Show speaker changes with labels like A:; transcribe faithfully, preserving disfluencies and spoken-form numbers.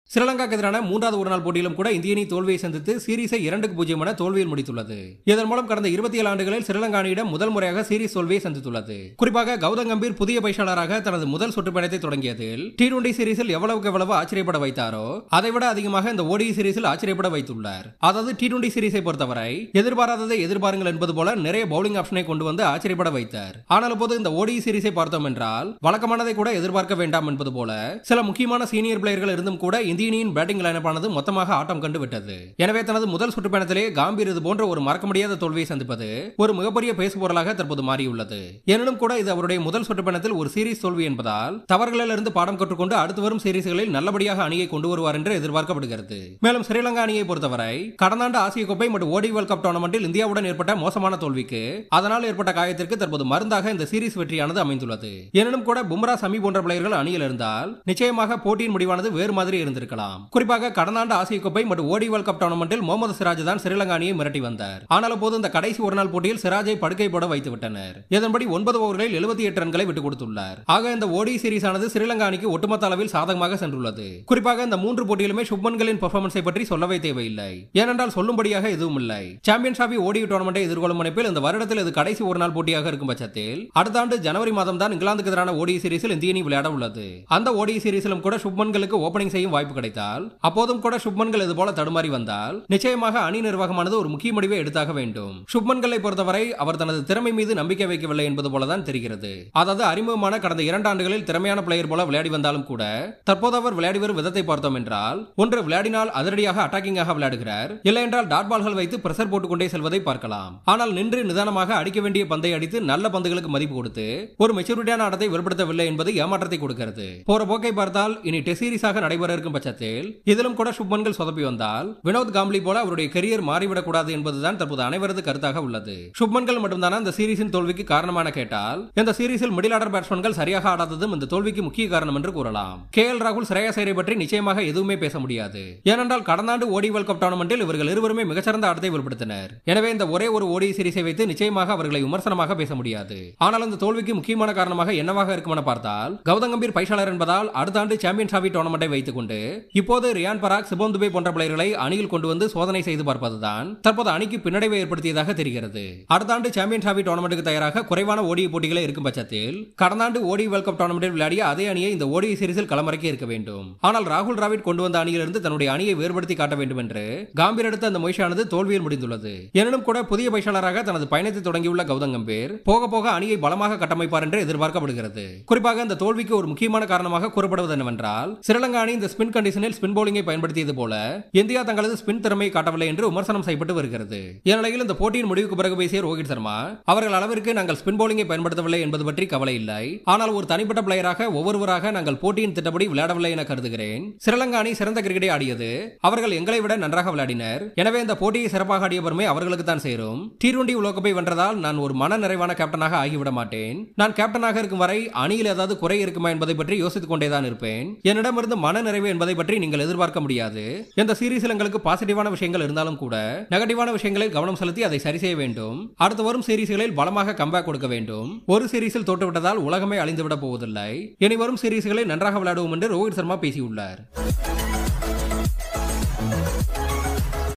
A: ஸ்ரீலங்காக்கு எதிரான மூன்றாவது ஒருநாள் போட்டியிலும் கூட இந்திய அணி தோல்வியை சந்தித்து சீரீஸை இரண்டுக்கு பூஜ்ஜியம் என தோல்வியில் முடித்துள்ளது. இதன் மூலம் கடந்த இருபத்தி ஏழு ஆண்டுகளில் ஸ்ரீலங்கா அணியிடம் முதல் முறையாக சீரீஸ் தோல்வியை சந்தித்துள்ளது. குறிப்பாக கௌதம் கம்பீர் புதிய பயிற்சியாளராக தனது முதல் சுற்றுப்பயணத்தை தொடங்கியதில் டி டுவெண்டி சீரீஸில் எவ்வளவுக்கு எவ்வளவு ஆச்சரியப்பட வைத்தாரோ அதைவிட அதிகமாக இந்த ஓடிஐ சீரீஸில் ஆச்சரியப்பட வைத்துள்ளார். அதாவது டி டுவெண்டி சீரீஸை பொறுத்தவரை எதிர்பாராததை எதிர்பாருங்கள் என்பது போல நிறைய பவுலிங் ஆப்ஷனை கொண்டு வந்து ஆச்சரியப்பட வைத்தார். ஆனால் இப்போது இந்த ஓடிஐ சீரீஸை பார்த்தோம் என்றால் வழக்கமானதை கூட எதிர்பார்க்க வேண்டாம் என்பது போல சில முக்கியமான சீனியர் பிளேயர்கள் இருந்தும் கூட இந்திய அணியின் பேட்டிங் லைனப்பானது மொத்தமாக ஆட்டம் கண்டு விட்டது. எனவே தனது முதல் சுற்றுப்பயணத்திலே கம்பீர் இது போன்ற ஒரு மறக்க முடியாத தோல்வியை சந்திப்பது ஒரு மிகப்பெரிய பேசுபொருளாக தற்போது மாறியுள்ளது. எனினும் கூட இது அவருடைய முதல் சுற்றுப்பயணத்தில் ஒரு சீரீஸ் தோல்வி என்பதால் தவறுகளிலிருந்து பாடம் கற்றுக்கொண்டு அடுத்து வரும் சீரீஸ்களில் நல்லபடியாக அணியை கொண்டு வருவார் என்று எதிர்பார்க்கப்படுகிறது. மேலும் ஸ்ரீலங்கா அணியை பொறுத்தவரை கடந்த ஆண்டு ஆசிய கோப்பை மற்றும் ஓடி வேர்ல்ட் கப் டோர்னமெண்டில் இந்தியாவுடன் ஏற்பட்ட மோசமான தோல்விக்கு அதனால் ஏற்பட்ட காயத்திற்கு தற்போது மருந்தாக இந்த சீரீஸ் வெற்றியானது அமைந்துள்ளது. எனினும் கூட பும்ரா, சமி போன்ற பிளேயர்கள் அணியில் இருந்தால் நிச்சயமாக போட்டியின் முடிவானது வேறு மாதிரி இருந்திருக்கலாம். குறிப்பாக கடந்த ஆண்டு ஆசிய கோப்பை மற்றும் ஓடி வேர்ல்ட் கப் டோர்னமெண்டில் முகமது சிராஜ் தான் ஸ்ரீலங்கா அணியை மிரட்டி வந்தார். ஆனால் அப்போது இந்த கடைசி ஒருநாள் போட்டியில் சிராஜை படுக்கை போட வைத்து விட்டனர். இதன்படி ஒன்பது ஓவர்களில் எழுபத்தி எட்டு ரன்களை விட்டுக் கொடுத்துள்ளார். ஆக இந்த ஓடி சீரீஸ் ஆனது ஸ்ரீலங்கா அணிக்கு ஒட்டுமொத்த அளவில் சாதகமாக சென்றுள்ளது. குறிப்பாக இந்த மூன்று போட்டியிலுமே சுப்மன்களின் பெர்ஃபார்மன்ஸை பற்றி சொல்லவே தேவையில்லை. ஏனென்றால் சொல்லும்படியாக எதுவும் இல்லை. சாம்பியன்ஸ் டிராபி ஓடி டோர்னமெண்டை எதிர்கொள்ளும் முனைப்பில் இந்த வருடத்தில் இது கடைசி ஒரு நாள் போட்டியாக இருக்கும் பட்சத்தில் அடுத்த ஆண்டு ஜனவரி மாதம் தான் இங்கிலாந்துக்கு எதிரான ஓடி சீரீஸில் இந்திய அணி விளையாட உள்ளது. அந்த ஓடி சீரீஸிலும் கூட சுப்மன்களுக்கு ஓபனிங் செய்யும் வாய்ப்பு கிடைத்தால் அப்போதும் கூட சுப்மன்கள் இது போல தடுமாறி வந்தால் நிச்சயமாக அணி நிர்வாகமானது ஒரு முக்கிய முடிவை எடுத்தாக வேண்டும். சுப்மன்களை பொறுத்தவரை அவர் தனது திறமை மீது நம்பிக்கை வைக்கவில்லை என்பது போலதான் தெரிகிறது. அதாவது அறிமுகமான கடந்த இரண்டு ஆண்டுகளில் திறமையான பிளேயர் போல விளையாடி வந்தாலும் கூட தற்போது அவர் விளையாடி வரும் விதத்தை பார்த்தோம் என்றால் ஒன்று விளையாடினால் அதிரடியாக அட்டாக்கிங்காக விளையாடுகிறார், இல்லை என்றால் டாட் பால்கள் வைத்து பிரஷர் போட்டுக்கொண்டே செல்வதை பார்க்கலாம். ஆனால் நின்று நிதானமாக அடிக்க வேண்டிய பந்தை அடித்து நல்ல பந்துகளுக்கு மதிப்பு கொடுத்து ஒரு மெச்சூரிட்டியான ஆட்டத்தை வெளிப்படுத்தவில்லை என்பது ஏமாற்றத்தை கொடுக்கிறது. போற போக்கை பார்த்தால் இனி டெஸ்ட் சீரீஸாக நடைபெற இருக்கும் பட்சத்தில் இதிலும் கூட சுப்மன்கள் சொதப்பி வந்தால் வினோத் காம்ப்ளி போல அவருடைய கரியர் மாறிவிடக் கூடாது என்பதுதான் தற்போது அனைவரது கருத்தாக உள்ளது. சுப்மன்கள் மட்டும்தானா இந்த சீரீஸின் தோல்விக்கு காரணமான கேட்டால் இந்த சீரீஸில் மிடில் ஆர்டர் பேட்ஸ்மேன்கள் சரியாக ஆடாததும் இந்த தோல்விக்கு முக்கிய காரணம் என்று கூறலாம். கே எல் ராகுல், ஸ்ரேயாஸ் ஐயரை பற்றி நிச்சயமாக எதுவுமே பேச முடியாது. ஏனென்றால் கடந்த ஆண்டு ஓடி வேர்ல்ட் கப் டோர்னமெண்டில் இவர்கள் இருவருமே மிகச்சிறந்த ஆட்டத்தை வெளிப்படுத்தினர். எனவே இந்த ஒரே ஒரு ஓடி சீரீஸை வைத்து நிச்சயமாக அவர்களை விமர்சனமாக பேச முடியாது. ஆனால் இந்த தோல்விக்கு முக்கியமான காரணமாக என்னவாக இருக்கும் என பார்த்தால் கௌதம் கம்பீர் பயிற்சியாளர் என்பதால் அடுத்த ஆண்டு சாம்பியன்ஸ் டிராபி டோர்னமெண்டை வைத்துக் கொண்டு இப்போது ரியான் பராக், சிபோம் துபே போன்ற பிளேயர்களை அணியில் கொண்டு வந்து சோதனை செய்து பார்ப்பதுதான் தற்போது அணிக்கு பின்னடைவை ஏற்படுத்தியதாக தெரிகிறது. அடுத்த ஆண்டு சாம்பியன்ஸ் டிராபி டோர்னமெண்ட்டுக்கு தயாராக குறைவான ஓடி போட்டிகளே இருக்கும் பட்சத்தில் கடந்த ஆண்டு ஓடி வேர்ல்ட் கப் டோர்னமெண்டில் விளையாடிய அதே அணியை இந்த ஓடி சீரீஸில் களமிறக்கி இருக்க வேண்டும். ஆனால் ராகுல் டிராவிட் கொண்டு வந்த அணியிலிருந்து தன்னுடைய அணியை வேறுபடுத்தி காட்ட வேண்டும் என்று கம்பீர் எடுத்த அந்த முயற்சியானது தோல்வியில் முடிந்துள்ளது. எனினும் கூட புதிய பயிற்சியாளராக தனது பயணத்தை தொடங்கியுள்ள கௌதம் கம்பீர் போக போக அணியை பலமாக கட்டமைப்பார் என்று எதிர்பார்க்கப்படுகிறது. குறிப்பாக இந்த தோல்விக்கு ஒரு முக்கியமான காரணமாக கூறப்படுவது என்னவென்றால் ஸ்ரீலங்கா அணி இந்த ஸ்பின் கண்டிஷனில் ஸ்பின் பவுலிங்கை பயன்படுத்தியது போல இந்தியா தங்களது ஸ்பின் திறமையை காட்டவில்லை என்று விமர்சனம் செய்யப்பட்டு வருகிறது. இந்நிலையில் இந்த போட்டியின் முடிவுக்கு பிறகு பேசிய ரோஹித் சர்மா அவர்கள் அளவிற்கு நாங்கள் ஸ்பின் பவுலிங்கை பயன்படுத்தவில்லை என்பது பற்றி கவலை இல்லை. ஆனால் ஒரு தனிப்பட்ட பிளேயராக ஒவ்வொருவராக நாங்கள் போட்டியின் திட்டப்படி விளையாடவில்லை என கருதுகிறேன். ஸ்ரீலங்கா அணி சிறந்த கிரிக்கெட்டை ஆடியது, அவர்கள் எங்களை விட நன்றாக விளையாடினர். எனவே இந்த போட்டியை சிறப்பாக ஆடிய பெருமை அவர்களுக்கு தான் சேரும். டி டுவெண்டி உலகக்கோப்பை வென்றதால் நான் ஒரு மன நிறைவான கேப்டனாக ஆகிவிட மாட்டேன். நான் கேப்டனாக இருக்கும் வரை அணியில் ஏதாவது குறை இருக்குமா என்பதை பற்றி யோசித்துக் கொண்டேதான் இருப்பேன். என்னிடமிருந்து மன நிறைவு என்பதை பற்றி நீங்கள் எதிர்பார்க்க முடியாது. இந்த சீரீஸில் எங்களுக்கு பாசிட்டிவான விஷயங்கள் இருந்தாலும் கூட நெகட்டிவான விஷயங்களில் கவனம் செலுத்தி அதை சரி செய்ய வேண்டும். அடுத்து வரும் சீரீஸ்களில் பலமாக கம்பேக் கொடுக்க வேண்டும். ஒரு சீரீஸில் தோற்றுவிட்டதால் உலகமே அழிந்துவிட போவதில்லை. இனி வரும் சீரீஸ்களை நன்றாக விளையாடுவோம் என்று ரோஹித் சர்மா பேசியுள்ளார்.